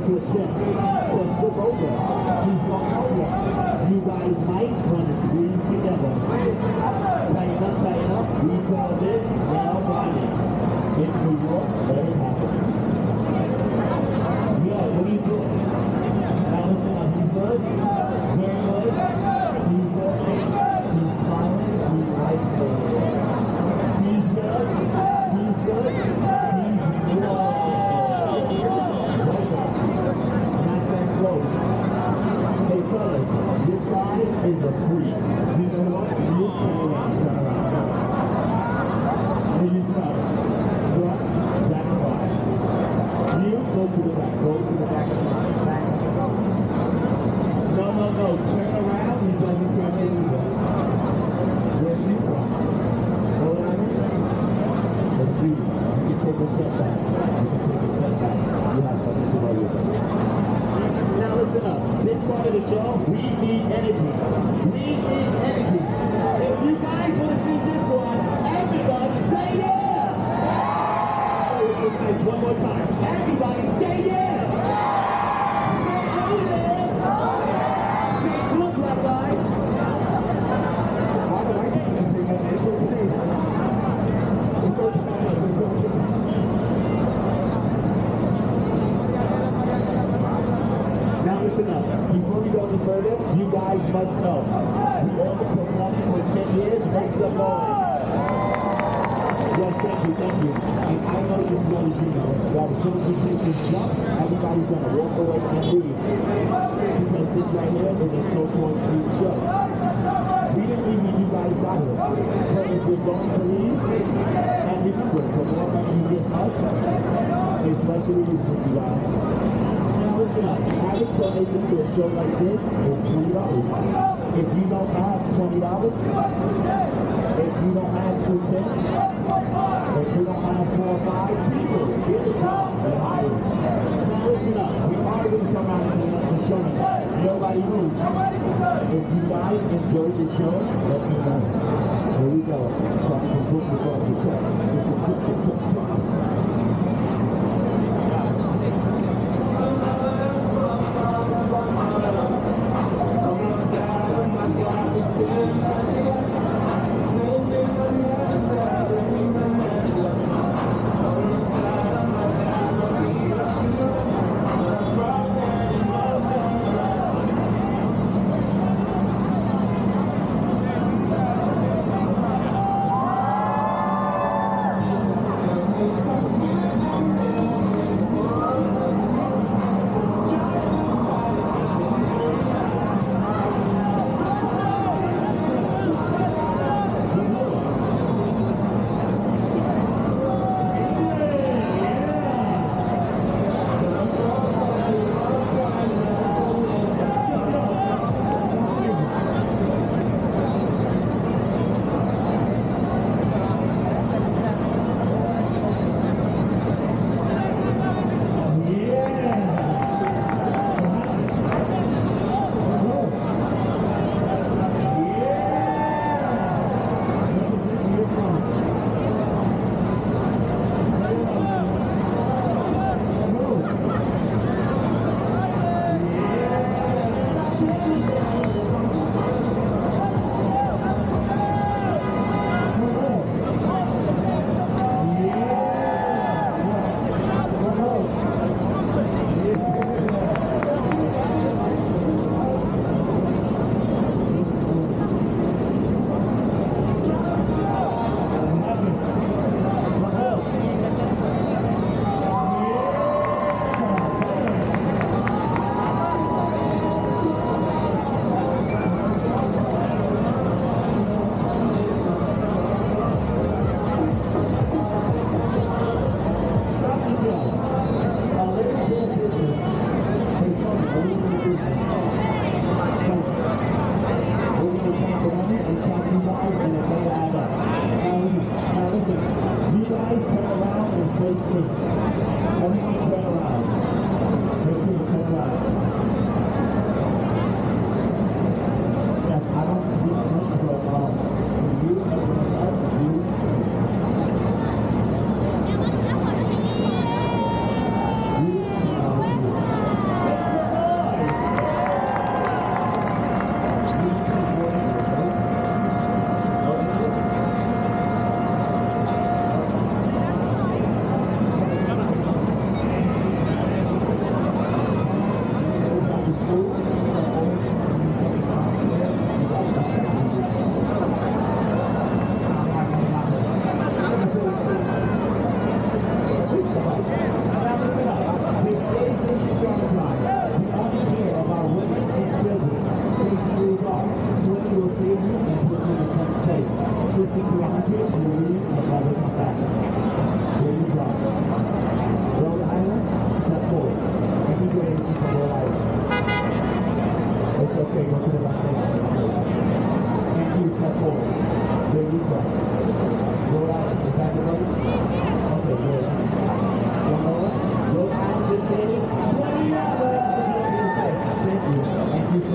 to a check, to a flip over. He's going over. You guys might want to squeeze together. Tighten up, tighten up. We call this nail binding. It's New York. Let it happen. Yo, what are you doing? Now listen up. He's good. Very good. He's good. He's smiling. He likes it. He's good. He's good. He's good. Hey fellas, this guy is a freak. You know what? You turn around. And you tell him, what? That's fine. You go to the back. Go to the back of the line. Back. No. Turn around. He doesn't turn anywhere. Where you from? Hold on. Let's do it. You can take a step back. You have something to worry about. Now listen up, this part of the show, we need energy. We need energy. If you guys want to see this one, everybody say yeah! Oh, this is nice. One more time. Everybody say yeah! Say oh yeah! Say cool, black guy. I don't like it. It's okay. It's okay. Now listen up, before we go any further, you guys must know, we all been performing for 10 years, make some noise. Yes, thank you. And I know this is what you know, that as soon as we take this jump, everybody's gonna walk away and leave. Because this right here is a so-called street show. We didn't leave when you guys got here. So if you're going to leave, and remember, the more money you get us, especially you guys. Listen up, average donation to a show like this is $20. If you don't have $20, if you don't have 2 cents, if you don't have 4 or 5 people, get a job and hire them. Now listen up, we are going to come out and show you. Nobody moves. If you guys enjoyed the show, let me know. Here we go. So I can book the book.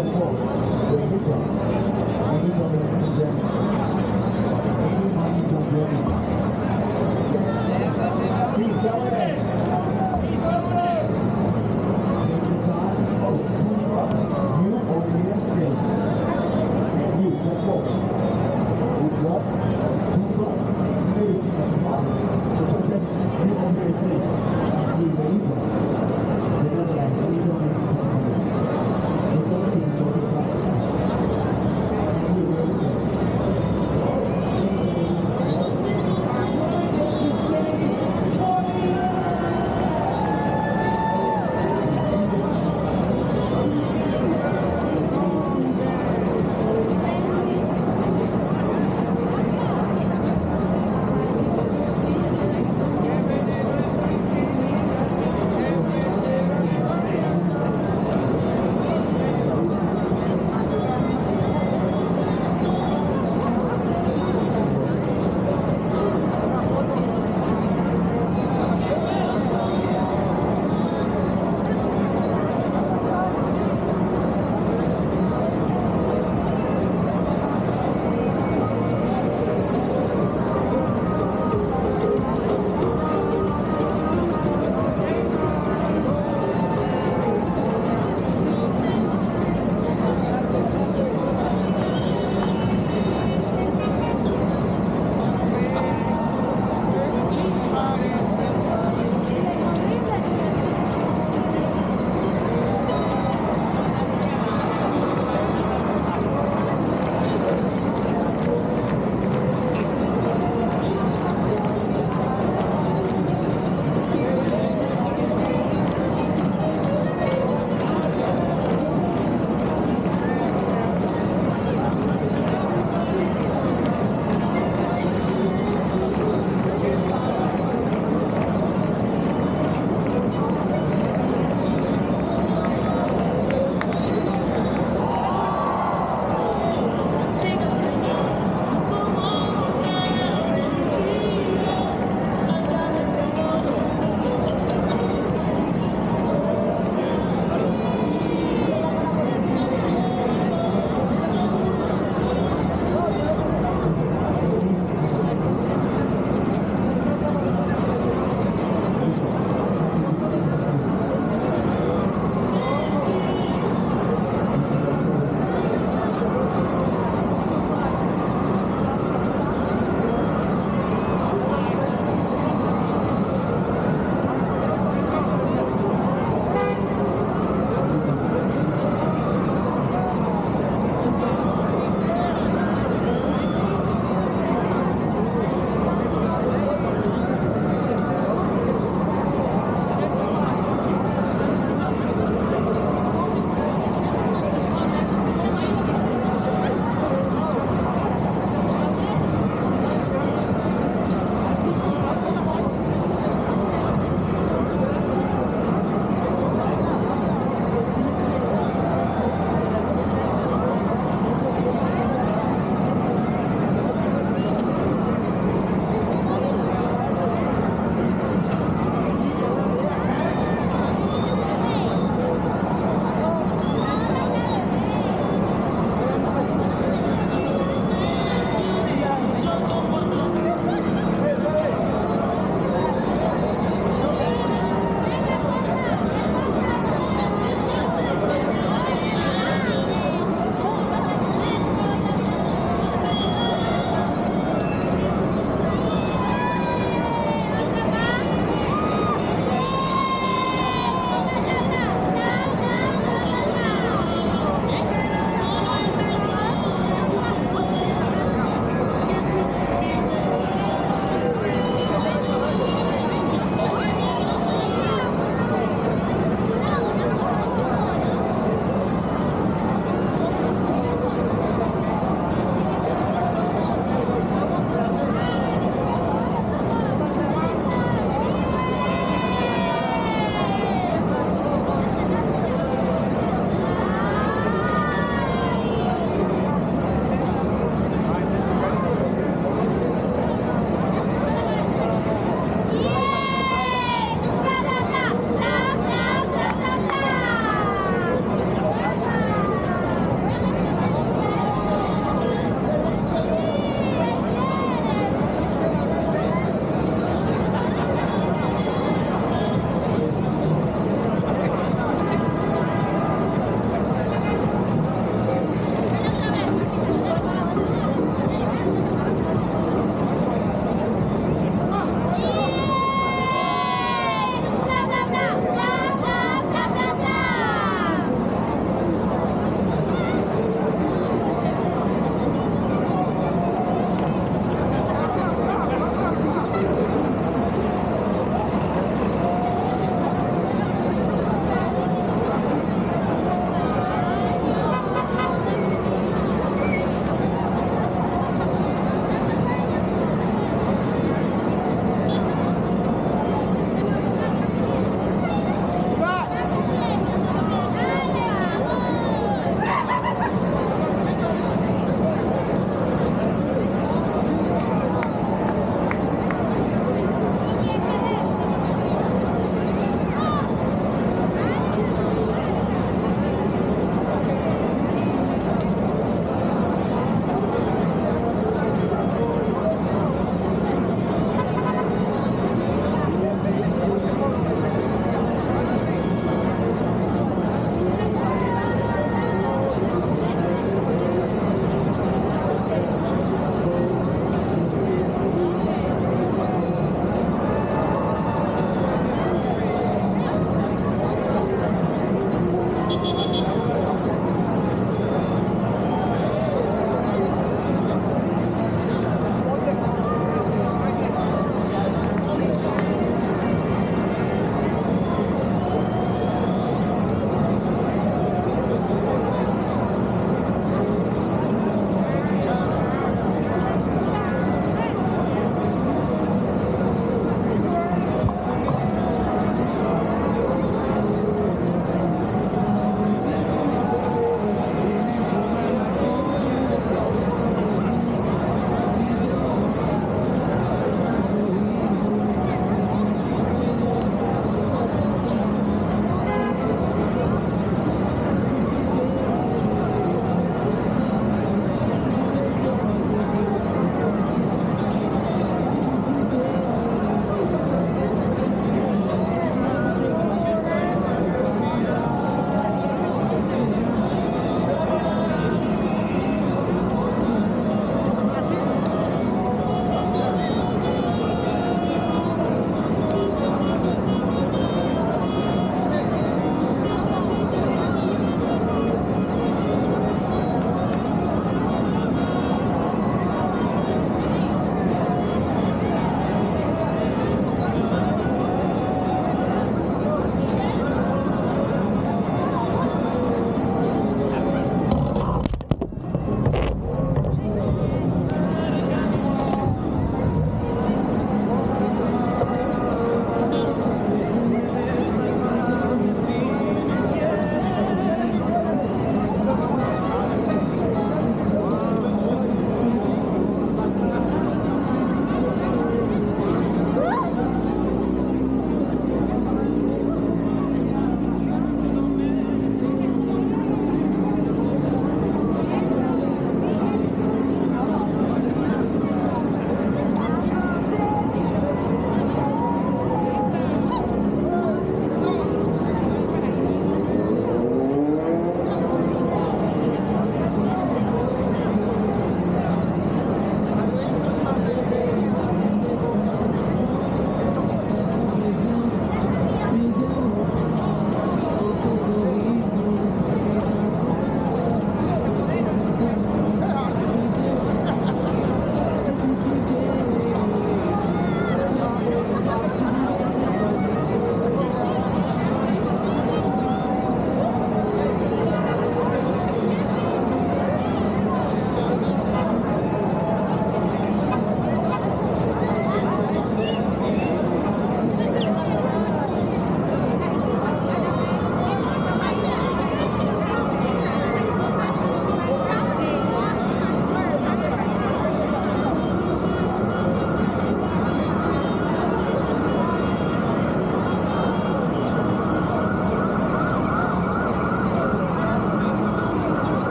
4. Where you go? Any double comes in. Any money comes in.